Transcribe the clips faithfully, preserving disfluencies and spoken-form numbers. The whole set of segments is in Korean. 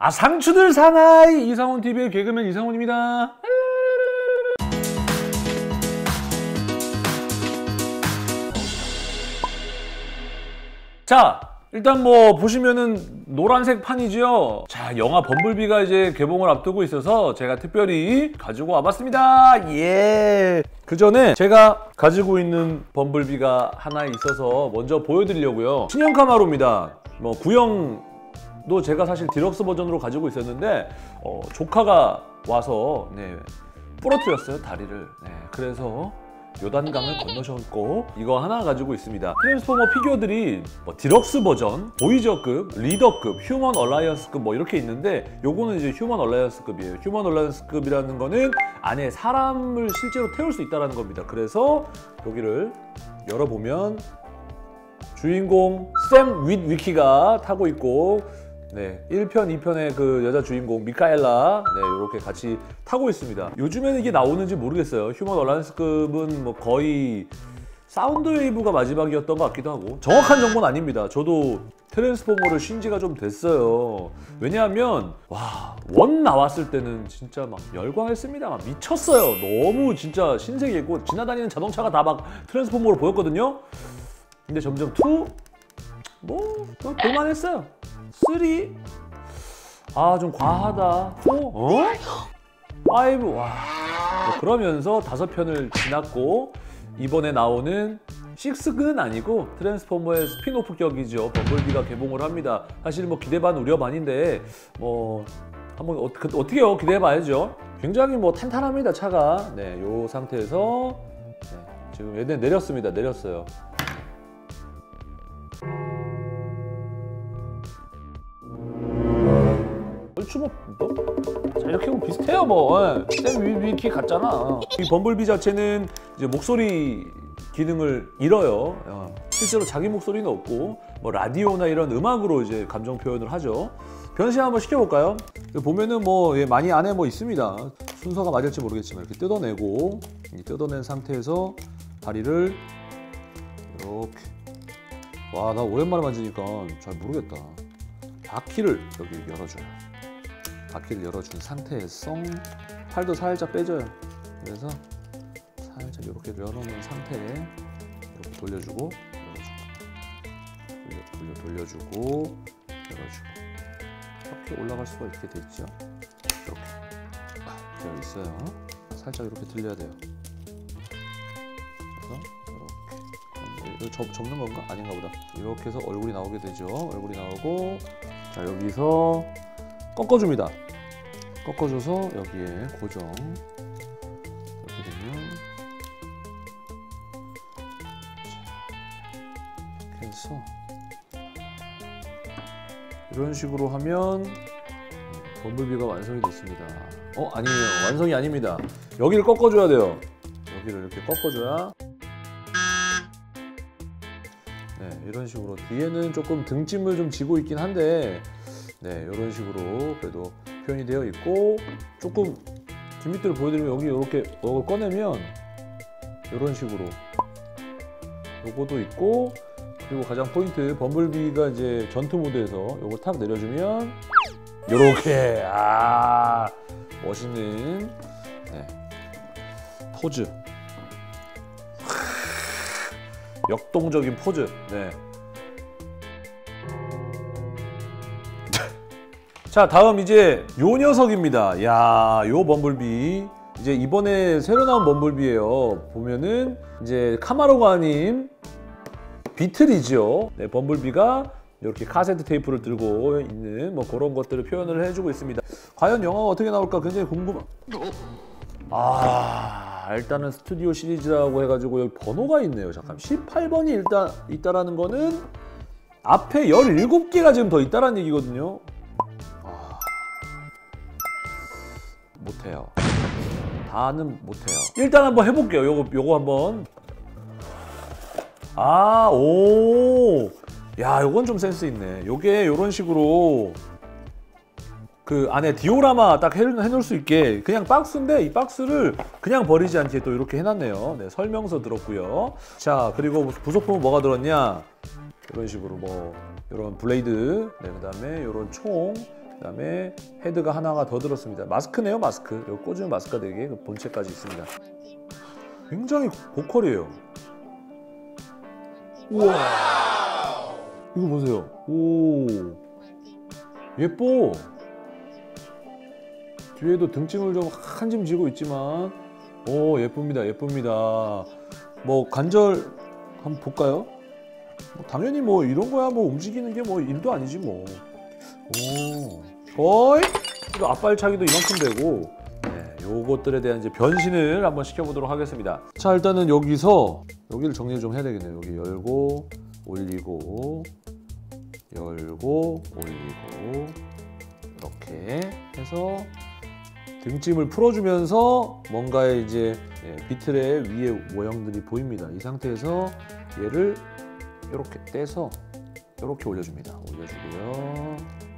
아, 상추들 사나이 이상훈티비의 개그맨 이상훈입니다. 자, 일단 뭐 보시면은 노란색 판이죠. 자, 영화 범블비가 이제 개봉을 앞두고 있어서 제가 특별히 가지고 와봤습니다. 예. 그 전에 제가 가지고 있는 범블비가 하나 있어서 먼저 보여드리려고요. 신형 카마로입니다. 뭐 구형도 제가 사실 디럭스 버전으로 가지고 있었는데 어, 조카가 와서 네, 부러뜨렸어요, 다리를. 네, 그래서 요단강을 건너셨고 이거 하나 가지고 있습니다. 트랜스포머 피규어들이 뭐 디럭스 버전, 보이저급, 리더급, 휴먼 얼라이언스급 뭐 이렇게 있는데 요거는 이제 휴먼 얼라이언스급이에요. 휴먼 얼라이언스급이라는 거는 안에 사람을 실제로 태울 수 있다는 겁니다. 그래서 여기를 열어보면 주인공 샘 윗 위키가 타고 있고 네, 일 편, 이 편의 그 여자 주인공 미카엘라 네, 이렇게 같이 타고 있습니다. 요즘에는 이게 나오는지 모르겠어요. 휴먼 얼라이언스급은 뭐 거의 사운드 웨이브가 마지막이었던 것 같기도 하고 정확한 정보는 아닙니다. 저도 트랜스포머를 쉰 지가 좀 됐어요. 왜냐하면 와, 원 나왔을 때는 진짜 막 열광했습니다. 막 미쳤어요. 너무 진짜 신세계고 지나다니는 자동차가 다 막 트랜스포머로 보였거든요. 근데 점점 투? 뭐 볼만했어요. 쓰리? 아, 좀 과하다. 오? 어? 파이브? 와. 뭐 그러면서 다섯 편을 지났고 이번에 나오는 식스는 아니고 트랜스포머의 스피노프 격이죠. 범블비가 개봉을 합니다. 사실 뭐 기대 반 우려 반인데 뭐 한번 어, 그, 어떻게요? 기대해봐야죠. 굉장히 뭐 탄탄합니다, 차가. 네, 요 상태에서 네, 지금 얘네 내렸습니다. 내렸어요. 얼추 뭐, 뭐 자, 이렇게 보면 비슷해요. 뭐 샘 위키 같잖아. 이 범블비 자체는 이제 목소리 기능을 잃어요. 어. 실제로 자기 목소리는 없고 뭐 라디오나 이런 음악으로 이제 감정 표현을 하죠. 변신 한번 시켜볼까요? 보면은 뭐 예, 많이 안에 뭐 있습니다. 순서가 맞을지 모르겠지만 이렇게 뜯어내고 뜯어낸 상태에서 다리를 이렇게. 와, 나 오랜만에 만지니까 잘 모르겠다. 바퀴를 여기 열어줘요. 바퀴를 열어준 상태에서 팔도 살짝 빼줘요. 그래서 살짝 이렇게 열어놓은 상태에 이렇게 돌려주고 열어주고 돌려, 돌려, 돌려주고 열어주고 이렇게 올라갈 수가 있게 돼 있죠. 이렇게 되어 있어요. 살짝 이렇게 들려야 돼요. 그래서 이렇게 접, 접는 건가? 아닌가 보다. 이렇게 해서 얼굴이 나오게 되죠. 얼굴이 나오고 자, 여기서 꺾어줍니다. 꺾어줘서 여기에 고정. 이렇게 되면 이렇게 해서 이런 식으로 하면 범블비가 완성이 됐습니다. 어? 아니에요. 완성이 아닙니다. 여기를 꺾어줘야 돼요. 여기를 이렇게 꺾어줘야 네, 이런 식으로 뒤에는 조금 등짐을 좀 지고 있긴 한데 네, 이런 식으로 그래도 표현이 되어 있고 조금 뒷밑들을 보여드리면 여기 이렇게 이걸 꺼내면 이런 식으로 요거도 있고 그리고 가장 포인트 범블비가 이제 전투 모드에서 요거 탁 내려주면 요렇게 아 멋있는 네, 포즈 역동적인 포즈. 네. 자, 다음 이제 요 녀석입니다. 야, 요 범블비 이제 이번에 새로 나온 범블비예요. 보면은 이제 카마로가 아닌 비틀이죠. 네, 범블비가 이렇게 카세트 테이프를 들고 있는 뭐 그런 것들을 표현을 해주고 있습니다. 과연 영화가 어떻게 나올까 굉장히 궁금. 아, 일단은 스튜디오 시리즈라고 해가지고 여기 번호가 있네요. 잠깐 십팔 번이 일단 있다라는 거는 앞에 열일곱 개가 지금 더 있다라는 얘기거든요. 아, 못해요. 다는 못해요. 일단 한번 해볼게요. 요거 요거 한번. 아, 오, 야, 요건 좀 센스 있네. 요게 요런 식으로 그 안에 디오라마 딱 해놓을 수 있게 그냥 박스인데 이 박스를 그냥 버리지 않게 또 이렇게 해놨네요. 네, 설명서 들었고요. 자, 그리고 부속품은 뭐가 들었냐? 이런 식으로 뭐 이런 블레이드, 네, 그다음에 이런 총, 그다음에 헤드가 하나가 더 들었습니다. 마스크네요, 마스크. 여기 꽂으면 마스크가 되게 본체까지 있습니다. 굉장히 고퀄이에요. 우와, 이거 보세요. 오, 예뻐. 뒤에도 등짐을 좀 한 짐 지고 있지만, 오, 예쁩니다, 예쁩니다. 뭐 관절 한번 볼까요? 뭐 당연히 뭐 이런 거야 뭐 움직이는 게 뭐 일도 아니지 뭐. 오, 어이? 이거 앞발차기도 이만큼 되고. 네, 요것들에 대한 이제 변신을 한번 시켜보도록 하겠습니다. 자, 일단은 여기서 여기를 정리 좀 해야 되겠네요. 여기 열고 올리고 열고 올리고 이렇게 해서 등짐을 풀어주면서 뭔가의 이제 비틀의 위에 모형들이 보입니다. 이 상태에서 얘를 이렇게 떼서 이렇게 올려줍니다. 올려주고요.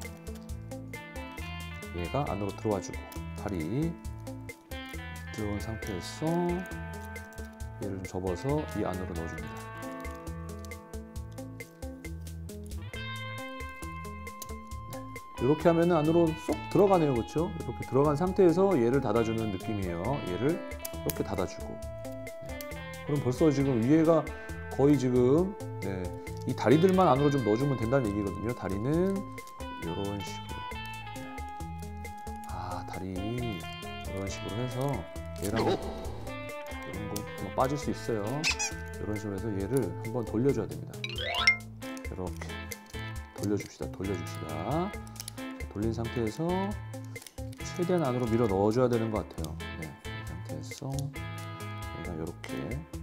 얘가 안으로 들어와주고 팔이 들어온 상태에서 얘를 좀 접어서 이 안으로 넣어줍니다. 이렇게 하면 안으로 쏙 들어가네요, 그렇죠? 이렇게 들어간 상태에서 얘를 닫아주는 느낌이에요. 얘를 이렇게 닫아주고. 네. 그럼 벌써 지금 위에가 거의 지금 네, 이 다리들만 안으로 좀 넣어주면 된다는 얘기거든요. 다리는 이런 식으로. 네. 아, 다리 이런 식으로 해서 얘랑 이런 거 빠질 수 있어요. 이런 식으로 해서 얘를 한번 돌려줘야 됩니다. 이렇게 돌려줍시다. 돌려줍시다. 돌린 상태에서 최대한 안으로 밀어 넣어줘야 되는 것 같아요. 네, 이 상태에서 얘가 이렇게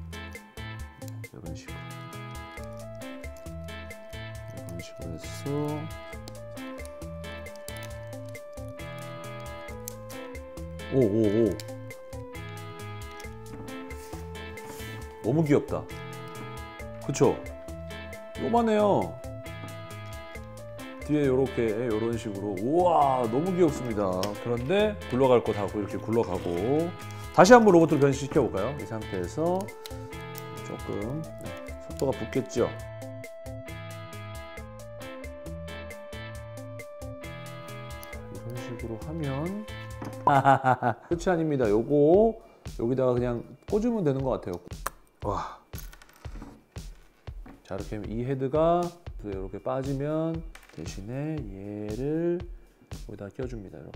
이런 식으로 이런 식으로 해서 오오오 너무 귀엽다. 그쵸? 요만해요. 뒤에 이렇게 이런 식으로. 우와, 너무 귀엽습니다. 그런데 굴러갈 것 하고 이렇게 굴러가고. 다시 한번 로봇을 변신시켜 볼까요? 이 상태에서 조금 네, 속도가 붙겠죠. 이런 식으로 하면 끝이 아닙니다. 요거 여기다가 그냥 꽂으면 되는 것 같아요. 와. 자, 이렇게 하면 이 헤드가 이렇게 빠지면 대신에 얘를 여기다 껴줍니다. 이렇게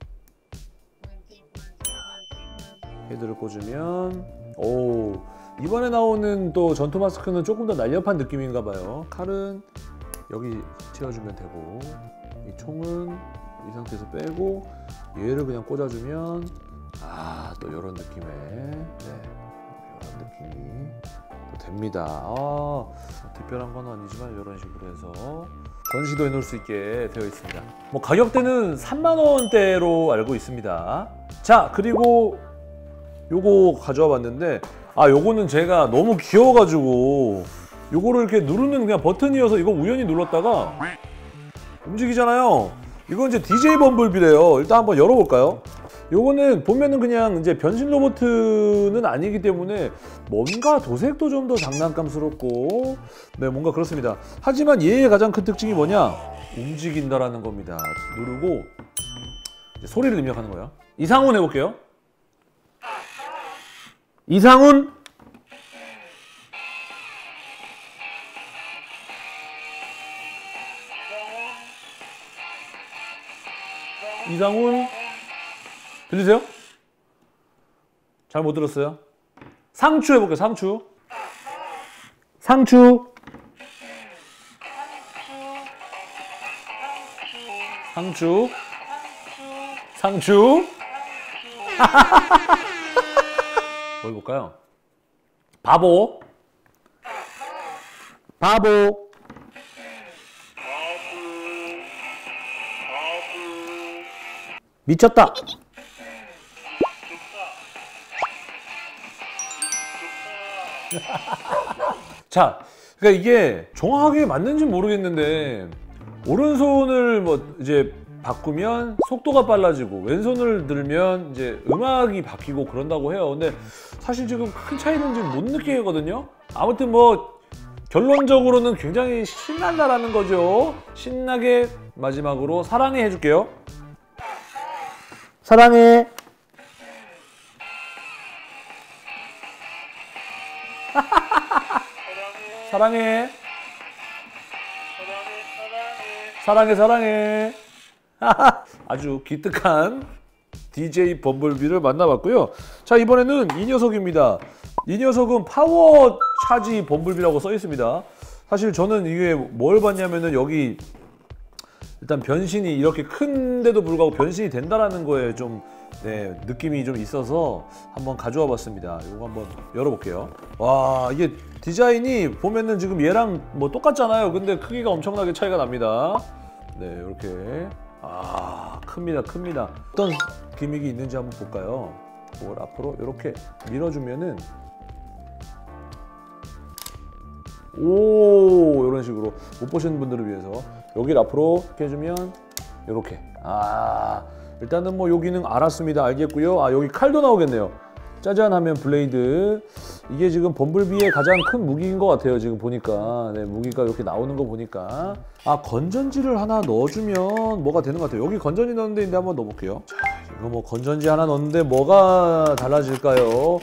헤드를 꽂으면 오, 이번에 나오는 또 전투 마스크는 조금 더 날렵한 느낌인가 봐요. 칼은 여기 채워주면 되고 이 총은 이 상태에서 빼고 얘를 그냥 꽂아주면 아, 또 이런 느낌의 네, 이런 느낌이 또 됩니다. 아, 특별한 건 아니지만 이런 식으로 해서 전시도 해놓을 수 있게 되어 있습니다. 뭐 가격대는 삼만 원대로 알고 있습니다. 자, 그리고 요거 가져와 봤는데 아, 요거는 제가 너무 귀여워가지고 요거를 이렇게 누르는 그냥 버튼이어서 이거 우연히 눌렀다가 움직이잖아요. 이건 이제 디제이 범블비래요. 일단 한번 열어볼까요? 요거는 보면은 그냥 이제 변신 로봇은 아니기 때문에 뭔가 도색도 좀 더 장난감스럽고 네, 뭔가 그렇습니다. 하지만 얘의 가장 큰 특징이 뭐냐? 움직인다라는 겁니다. 누르고 이제 소리를 입력하는 거예요. 이상훈 해볼게요. 이상훈. 이상훈. 들리세요? 잘 못 들었어요? 상추 해볼게요. 상추. 상추. 상추. 상추. 뭐 해볼까요? 바보. 바보. 미쳤다. 자, 그러니까 이게 정확하게 맞는지 모르겠는데 오른손을 뭐 이제 바꾸면 속도가 빨라지고 왼손을 들면 이제 음악이 바뀌고 그런다고 해요. 근데 사실 지금 큰 차이는 지금 못 느끼거든요. 아무튼 뭐 결론적으로는 굉장히 신난다라는 거죠. 신나게 마지막으로 사랑해 해줄게요. 사랑해. 사랑해. 사랑해 사랑해. 아주 기특한 디제이 범블비를 만나봤고요. 자, 이번에는 이 녀석입니다. 이 녀석은 파워 차지 범블비라고 써 있습니다. 사실 저는 이게 뭘 봤냐면은 여기 일단 변신이 이렇게 큰데도 불구하고 변신이 된다라는 거에 좀 네, 느낌이 좀 있어서 한번 가져와 봤습니다. 이거 한번 열어볼게요. 와, 이게 디자인이 보면은 지금 얘랑 뭐 똑같잖아요. 근데 크기가 엄청나게 차이가 납니다. 네, 이렇게. 아, 큽니다, 큽니다. 어떤 기믹이 있는지 한번 볼까요? 이걸 앞으로 이렇게 밀어주면은 오, 이런 식으로 못 보시는 분들을 위해서 여기를 앞으로 이렇게 해주면 이렇게. 아, 일단은 뭐 여기는 알았습니다. 알겠고요. 아, 여기 칼도 나오겠네요. 짜잔 하면 블레이드. 이게 지금 범블비의 가장 큰 무기인 것 같아요. 지금 보니까. 네, 무기가 이렇게 나오는 거 보니까. 아, 건전지를 하나 넣어주면 뭐가 되는 것 같아요. 여기 건전지 넣는 데인데 한번 넣어볼게요. 자, 이거 뭐 건전지 하나 넣는데 뭐가 달라질까요?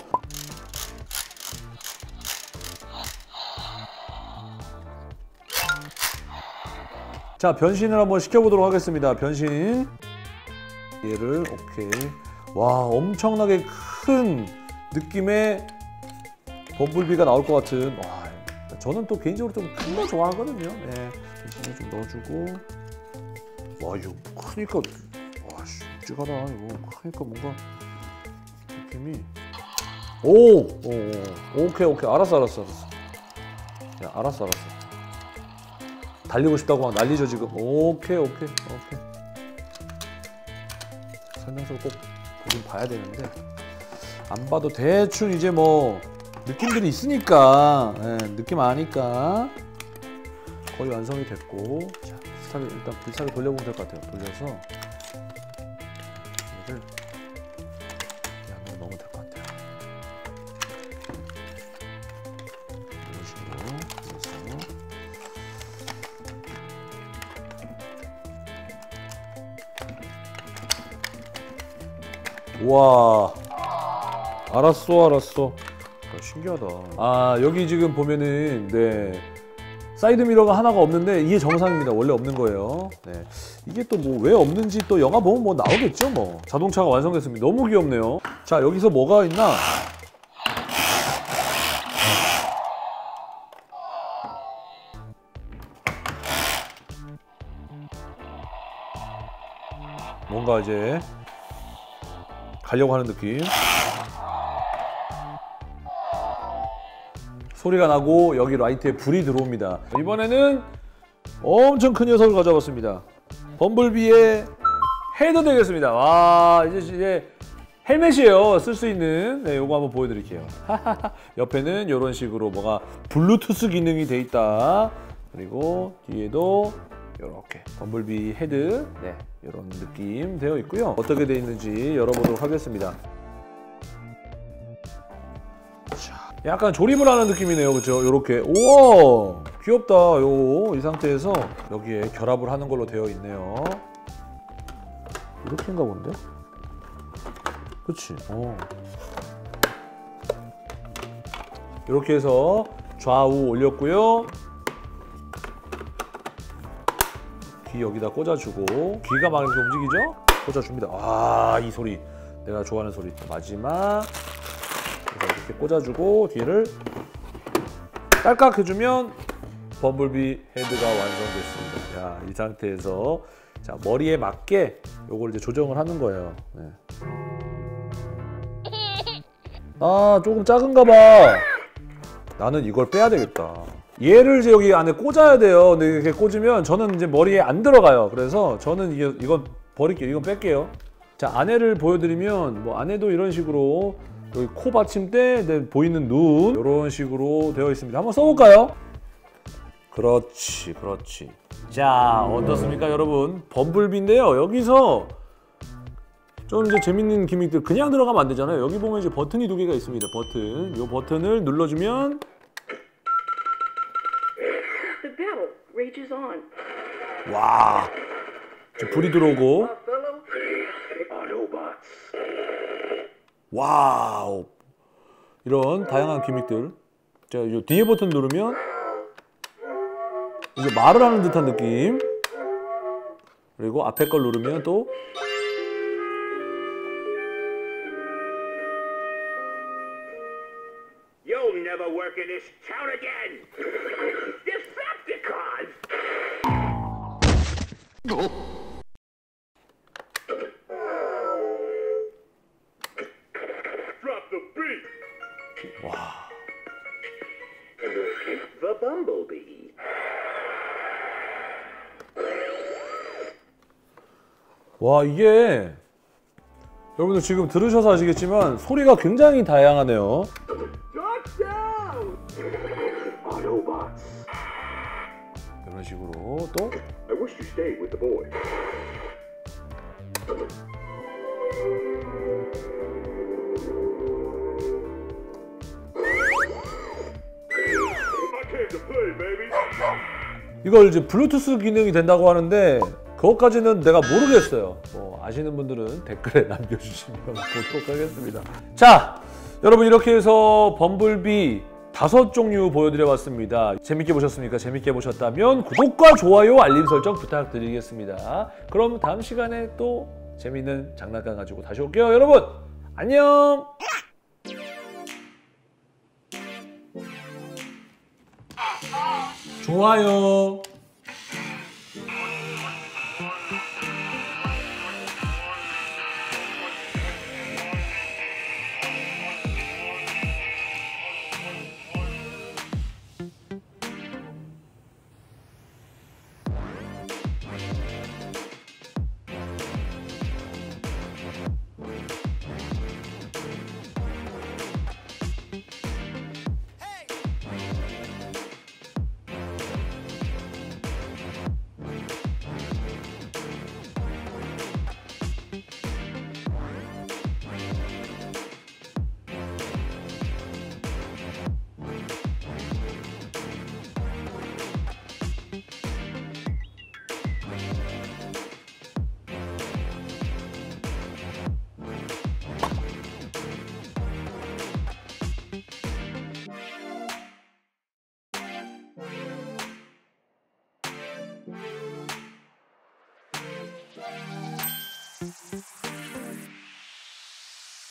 자, 변신을 한번 시켜보도록 하겠습니다. 변신. 얘를 오케이. 와, 엄청나게 큰 느낌의 범블비가 나올 것 같은. 와, 저는 또 개인적으로 좀 큰 거 좋아하거든요. 네, 변신을 좀 넣어주고. 와, 이거 크니까 와, 묵직하다. 이거 크니까 뭔가 느낌이. 오, 오, 오, 오케이, 오케이, 알았어, 알았어, 알았어. 야, 알았어, 알았어. 달리고 싶다고 막 난리죠 지금. 오케이, 오케이, 오케이. 설명서를 꼭 보긴 봐야 되는데 안 봐도 대충 이제 뭐 느낌들이 있으니까, 네, 느낌 아니까 거의 완성이 됐고. 자, 스타를 일단 불사를 돌려보면 될 것 같아요. 돌려서 얘를 한번 넣으면 될 것 같아요. 이런 식으로 해서. 와, 알았어, 알았어. 아, 신기하다. 아, 여기 지금 보면은 네, 사이드 미러가 하나가 없는데 이게 정상입니다. 원래 없는 거예요. 네, 이게 또 뭐 왜 없는지 또 영화 보면 뭐 나오겠죠. 뭐 자동차가 완성됐습니다. 너무 귀엽네요. 자, 여기서 뭐가 있나? 뭔가 이제 가려고 하는 느낌. 소리가 나고 여기 라이트에 불이 들어옵니다. 이번에는 엄청 큰 녀석을 가져왔습니다. 범블비의 헤드 되겠습니다. 와, 이제 이제 헬멧이에요. 쓸 수 있는. 네, 요거 한번 보여드릴게요. 옆에는 이런 식으로 뭐가 블루투스 기능이 돼 있다. 그리고 뒤에도 이렇게 범블비 헤드, 네, 이런 느낌 되어 있고요. 어떻게 되어 있는지 열어보도록 하겠습니다. 자, 약간 조립을 하는 느낌이네요, 그렇죠? 이렇게. 우와, 귀엽다. 요, 이 상태에서 여기에 결합을 하는 걸로 되어 있네요. 이렇게인가 본데? 그치? 어. 이렇게 해서 좌우 올렸고요. 귀 여기다 꽂아주고, 귀가 막 이렇게 움직이죠? 꽂아줍니다. 아, 이 소리, 내가 좋아하는 소리. 마지막 이렇게 꽂아주고 뒤를 딸깍 해주면 범블비 헤드가 완성됐습니다. 야, 이 상태에서 자, 머리에 맞게 요걸 이제 조정을 하는 거예요. 네. 아, 조금 작은가 봐. 나는 이걸 빼야 되겠다. 얘를 이제 여기 안에 꽂아야 돼요. 근데 이렇게 꽂으면 저는 이제 머리에 안 들어가요. 그래서 저는 이게, 이건 버릴게요. 이건 뺄게요. 자, 안에를 보여드리면 뭐 안에도 이런 식으로 여기 코 받침대, 네, 보이는 눈 이런 식으로 되어 있습니다. 한번 써볼까요? 그렇지, 그렇지. 자, 어떻습니까, 여러분? 범블비인데요. 여기서 좀 이제 재밌는 기믹들 그냥 들어가면 안 되잖아요. 여기 보면 이제 버튼이 두 개가 있습니다. 버튼. 이 버튼을 눌러주면 와, 지금 불이 들어오고. 와우. 이런 다양한 기믹들. 자, 이 뒤에 버튼 누르면 이제 말을 하는 듯한 느낌. 그리고 앞에 걸 누르면 또 You'll never work in this town again! Decepticons! Drop the beat! 와. The Bumblebee. 와, 이게 여러분들 지금 들으셔서 아시겠지만 소리가 굉장히 다양하네요. Touchdown! Autobots. 이런 식으로 또 I wish you stayed with the boys. I came to play, baby. 이걸 이제 블루투스 기능이 된다고 하는데 그것까지는 내가 모르겠어요. 뭐 아시는 분들은 댓글에 남겨주시면 보도록 하겠습니다. 자, 여러분 이렇게 해서 범블비 다섯 종류 보여드려봤습니다. 재밌게 보셨습니까? 재밌게 보셨다면 구독과 좋아요, 알림 설정 부탁드리겠습니다. 그럼 다음 시간에 또 재밌는 장난감 가지고 다시 올게요. 여러분 안녕! 좋아요.